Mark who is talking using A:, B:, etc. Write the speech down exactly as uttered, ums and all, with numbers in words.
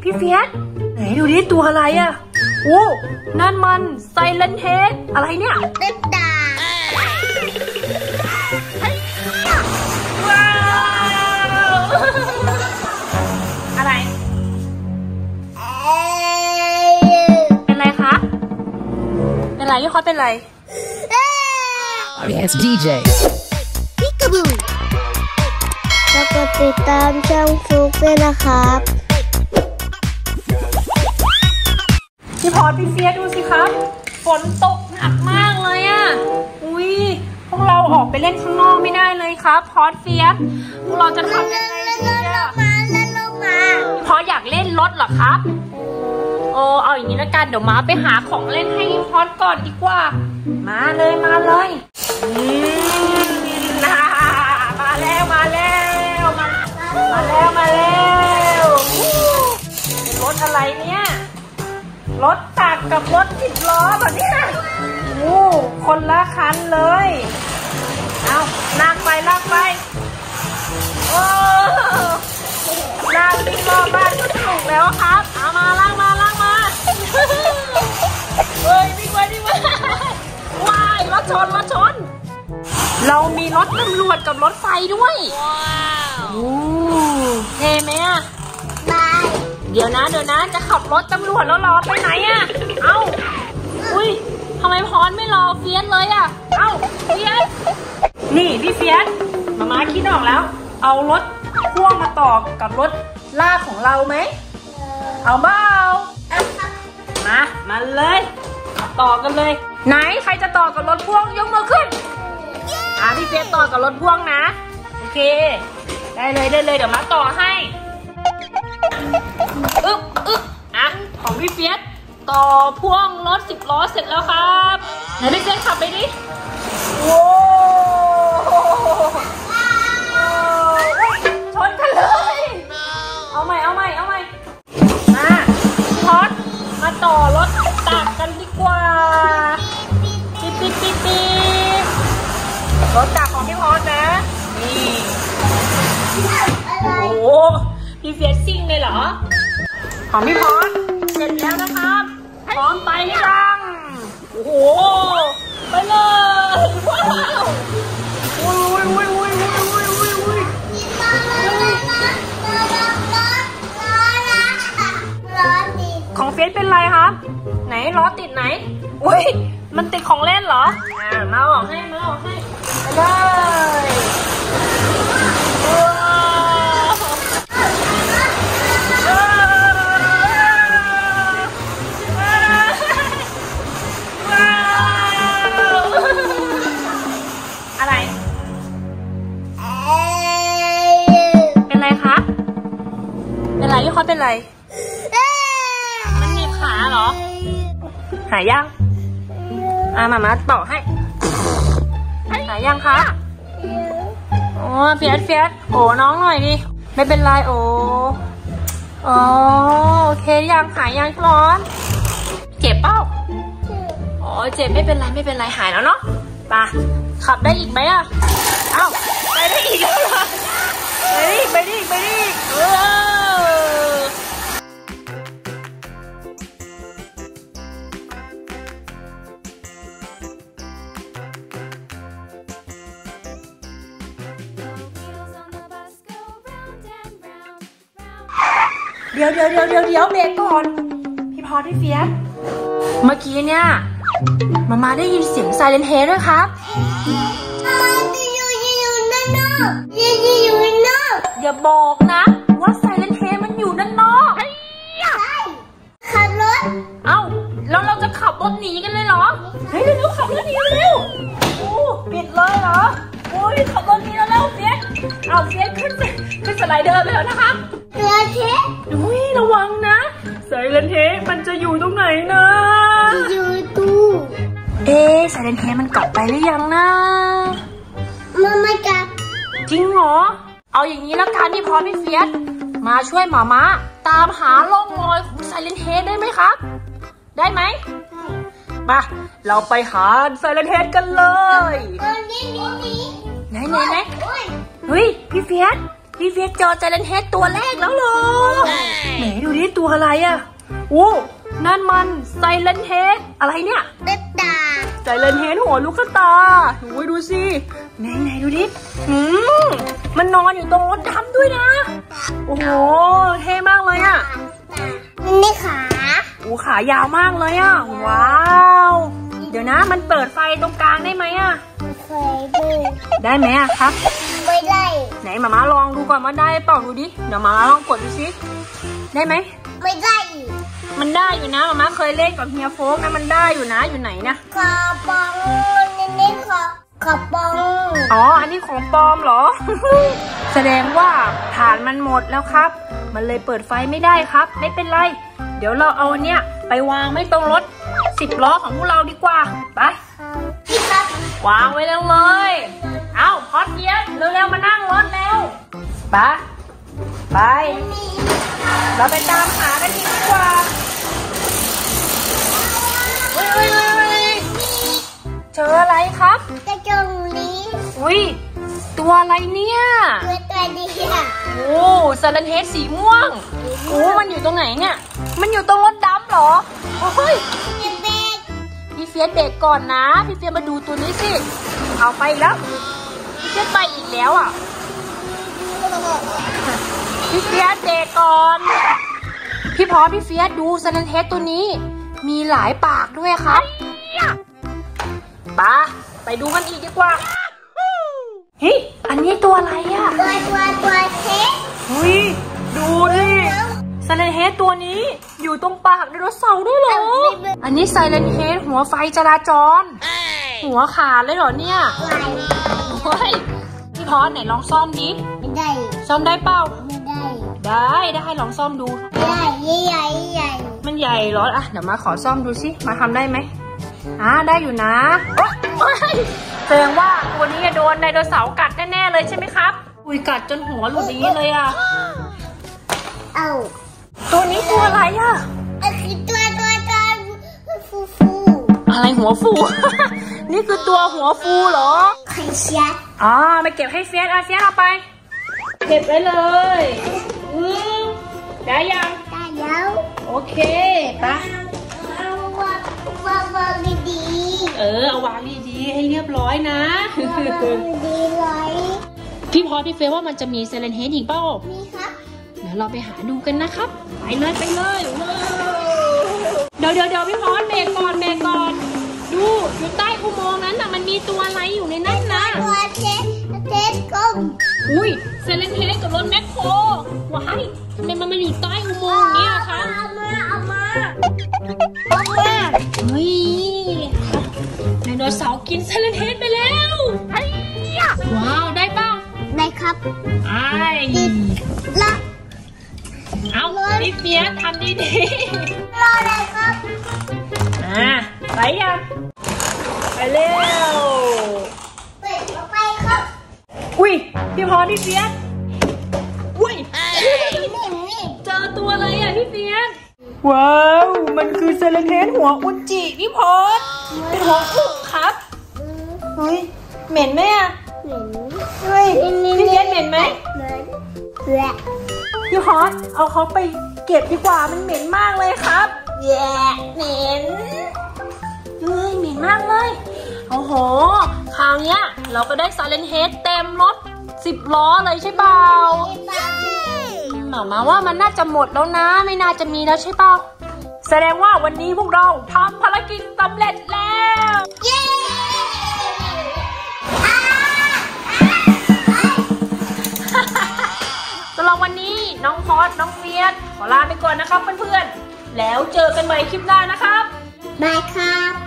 A: พี่เฟียสไหนดูดิตัวอะไรอ่ะโอ้นั่นมันไซเลนเฮดอะไรเนี่ย
B: เด็ดดา
A: ว้าวอะไรเป็นไรคะเป็นไรพี่คอสเป็นไร
C: Yes ดี เจ
B: พิกาบูแล้วก็ติดตามช่องฟลุ๊กด้วยนะครับ
A: พี่พอสพี่เฟียสดูสิครับฝนตกหนักมากเลยอ่ะอุ้ยพวกเราออกไปเล่นข้างนอกไม่ได้เลยครับพอสเฟียสพวกเราจะทำยังไงดีอ่ะพออยากเล่นรถเหรอครับโอ้เอาอย่างนี้ละกันเดี๋ยวมาไปหาของเล่นให้พอสก่อนดีกว่ามาเลยมาเลยน่ามาแล้วมาแล้วมามาแล้วมาแล้วเป็นรถอะไรเนี่ยรถตักกับรถสิบล้อแบบนี้นะโอ้คนละคันเลยเอาลากไปลากไปโอ้ลากวิ่งรอบบ้านก็สนุกแล้วครับเอามาลากมาลากมาเฮ้ยวิ่งไปวิ่งไปว้ายรถชนรถชนเรามีรถตำรวจกับรถไฟด้วยว้าวโอ้เท่ไหมอะเดี๋ยวนะเดี๋ยวนะจะขับรถตำรวจแล้วรอไปไหนอะเอ้าอุ้ยทำไมพรไม่รอเฟียสเลยอะเอ้าเฟียสนี่พี่เฟียสมาม่าคิดออกแล้วเอารถพ่วงมาต่อกับรถลากของเราไหมเอาเปล่ามามาเลยต่อกันเลยไหนใครจะต่อกับรถพ่วงยกมือขึ้นอ่ะพี่เฟียสต่อกับรถพ่วงนะโอเคได้เลยได้เลยเดี๋ยวมาต่อให้อึ๊บอึ๊บอ่ะของพี่เฟียสต่อพ่วงรถสิบล้อเสร็จแล้วครับไหนพี่เฟียสขับไปดิโว้ชนกันเลยเอาใหม่เอาใหม่เอาใหม่มาพอดมาต่อรถตักกันดีกว่าปิ๊บปิ๊บปิ๊บปิ๊บรถตักของพี่พอดนะนี่โอ้โหพี่เฟียสซิ่งเลยเหรอของพี่พอดเสร็จแล้วนะครับพร้อมไปยังโอ้โหไปเลยว้าวอุ้ยอุ้ยอุ้ยอุ้ยอุ้ยอุ้ยอุ้ยของเฟียสเป็นไรครับไหนล้อติดไหนอุ้ยมันติดของเล่นเหรออ่ามาออกให้มาออกให้ไปเลยอะไรเป็นไรคะเป็นไรพี่คอสเป็นไรมันหนีบขาเหรอหายยังอ่ะมามาต่อให้หายยังคะโอ้เฟียสเฟียสโอ้น้องหน่อยดิไม่เป็นไรโอ้โอ้โอเคยังหายยังร้อนเจ็บเปล่าอ๋อเจ็บไม่เป็นไรไม่เป็นไรหายแล้วเนาะไปขับได้อีกไหมอ่ะเอ้าไปได้อีกแล้วเหรอไปดิไปดิไปดิเออเดี๋ยวเดี๋ยวเดี๋ยวเดี๋ยวเดี๋ยวเบรกก่อนพี่พอพี่เฟียสเมื่อกี้เนี่ยมามาได้ยินเสียงไซเรนเฮดด้วยครับอย่าบอกนะว่าไซเรนเฮดมันอยู่ด้านนอกใช่
B: ขับรถ
A: เอ้าแล้วเราจะขับรถหนีกันเลยเหรอเฮ้ยเร็วขับรถหนีเร็วโอ้ปิดเลยเหรอโอ้ยขับรถหนีแล้วเร็วเฟียสเอาเฟียสขึ้นขึ้นสไลเดอร์ไปแล้วนะครับ
B: เรือเทป
A: อุ้ยระวังนะไซเรนเฮดมันจะอยู่ตรงไหนนะ
B: อยู่ตู้
A: เอ๊ะไซเรนเฮดมันกลับไปหรือยังนะ
B: มันไม่กลับ
A: จริงเหรอเอาอย่างนี้แล้วกันพี่พอพี่เฟียสมาช่วยหมาม้าตามหาร่องรอยของไซเรนเฮดได้ไหมครับได้ไหมมาเราไปหาไซเรนเฮดกันเลยไหนไหนไหนเฮ้ยพี่เฟียสพี่เฟียสเจอไซเรนเฮดตัวแรกแล้วเหรอไหนดูดิตัวอะไรอ่ะอู้นั่นมันไซเลนเฮดอะไรเนี่ย
B: ลูกตา
A: ไซเลนเฮดหัวลูกตาโอ้ยดูสิไหนไหนดูดิอืมมันนอนอยู่ตรงรถดำด้วยนะโอ้โหเท่มากเลยอ่ะ
B: นี่ขา
A: โอ้ขายาวมากเลยอ่ะว้าวเดี๋ยวนะมันเปิดไฟตรงกลางได้ไหมอ่ะ
B: เคยดู
A: ได้ไหมอ่ะครับ
B: ไม่ได้
A: ไหนมาม่าลองดูก่อนว่าได้เปล่าดูดิเดี๋ยวมาม่าลองกดดูสิได้ไหม
B: ไม่ได้
A: มันได้อยู่นะมาม่าเคยเล่นกับเฮียโฟกนะมันได้อยู่นะอยู่ไหนนะ
B: ขอปองนี่นี่ขอขอปอง
A: อ๋ออันนี้ของปลอมเหรอ แสดงว่าฐานมันหมดแล้วครับมันเลยเปิดไฟไม่ได้ครับไม่เป็นไรเดี๋ยวเราเอาเนี้ยไปวางไม่ตรงรถสิบล้อของพวกเราดีกว่าไป
B: พี่ครับ
A: วางไว้แล้วเลยเอาพอดเย็นเร็วๆมานั่งรถแล้วไปไปเราไปตามหากันดีกว่าเฮ้ยเฮ้ยเฮ้ยเจออะไรครับ
B: กระจงนี้
A: อุ้ยตัวอะไรเนี่ย
B: ตัวตัวดีอ่ะ
A: โอ้ซาเลนเฮดสีม่วงโอ้มันอยู่ตรงไหนเนี่ยมันอยู่ตรงรถดำเหรอเฮ้ย
B: พี่เบก
A: พี่เฟียสเบรกก่อนนะพี่เฟียสมาดูตัวนี้สิเอาไปอีกแล้วพี่เฟียสไปอีกแล้วอ่ะพี่เฟียสเบรกก่อนพี่พอพี่เฟียสดูซาเลนเฮดตัวนี้มีหลายปากด้วยครับปะไปดูกันอีกดีกว่าเฮ้ยอันนี้ตัวอะไรอ่ะ
B: ตัวตัวตัวเทส
A: เฮ้ยดูดิไซเลนเฮดตัวนี้อยู่ตรงปากไดโนเสาร์ด้วยเหรออันนี้ไซเลนเฮดหัวไฟจราจรหัวขาดเลยเหรอเนี่ยเฮ้ยพี่พอไหนลองซ่อมดิ
B: ไม่ได้
A: ซ่อมได้เปล่า
B: ไม่ได้
A: ได้ได้ลองซ่อมดู
B: ได้ใหญ่ใหญ่
A: มันใหญ่เหรออ่ะเดี๋ยวมาขอซ่อมดูสิมาทำได้ไหมอ่าได้อยู่นะแสดงว่าตัวนี้โดนไดโนเสาร์กัดแน่ๆเลยใช่ไหมครับอุ้ยกัดจนหัวหลุดอย่างนี้เลยอ่ะ
B: เอ้า
A: ตัวนี้ตัวอะไรอ่ะ
B: อันนี้ตัวตัวตัวฟูฟู
A: อะไรหัวฟู นี่คือตัวหัวฟูเหรอ
B: ไข่เชียด
A: อ๋อไปเก็บให้เฟียสอาเฟียสเอาไปเก็บไว้เลยอืมได้ยัง
B: ได้แล้ว
A: โอเคไป
B: เอาวางวางวางดี
A: ๆเออเอาวางดีๆให้เรียบร้อยนะ
B: วางดีเลย
A: พี่พอพี่เฟยว่ามันจะมีเซเลนเฮดอีกเปล่า
B: มีครับ
A: เดี๋ยวเราไปหาดูกันนะครับไปเลยไปเลยเดี๋ยวเดี๋ยวเดี๋ยวพี่พอเบรกก่อนเบรกก่อนดูอยู่ใต้อุโมงค์นั้นน่ะมันมีตัวอะไรอยู่ในนั้นนะ
B: ตัวเทสเทสก้ม
A: อุ้ยเซเลนเฮดกับรถแมคโครว้ายทำไมมันมาอยู่ใต้อุโมงค์เนี่ยคะ
B: เอามาเอามา
A: เอามาเฮ้ยไดโนเสาร์กินเซเลนเฮดไปแล้วว้าวได้ป่ะ
B: ได้ครับ
A: ไอ้
B: ละ
A: เอาพี่เฟียสทำดี
B: ๆรอได้ครับ
A: อ่าไปยังไปเร็ว
B: เปิดไปครับ
A: อุ้ยพี่พอพี่เฟียสอุ้ยเจอตัวอะไรอ่ะพี่เฟียสว้าวมันคือเซเลนเฮดหัวอุจจิพี่พอเป็นหัวอุกครับเฮ้ยเหม็นไหมอ่ะ
B: เหม็น
A: เฮ้ยพี่เฟียสเหม็นไหม
B: เหม็นแหละ
A: พี่ฮอตเอาเขาไปเก็บดีกว่ามันเหม็นมากเลยครับแย่เหม็นเฮ้ยเหม็นมากเลยโอ้โหคราวนี้เราก็ได้ไซเลนเฮดเต็มรถสิบล้อเลยใช่เปล่าหมามาว่ามันน่าจะหมดแล้วนะไม่น่าจะมีแล้วใช่เปล่าแสดงว่าวันนี้พวกเราทำภารกิจสำเร็จแล้วเย้สำหรับวันนี้น้องพอดน้องเฟียสขอลาไปก่อนนะครับเพื่อนๆแล้วเจอกันใหม่คลิปหน้านะครับ
B: บายครับ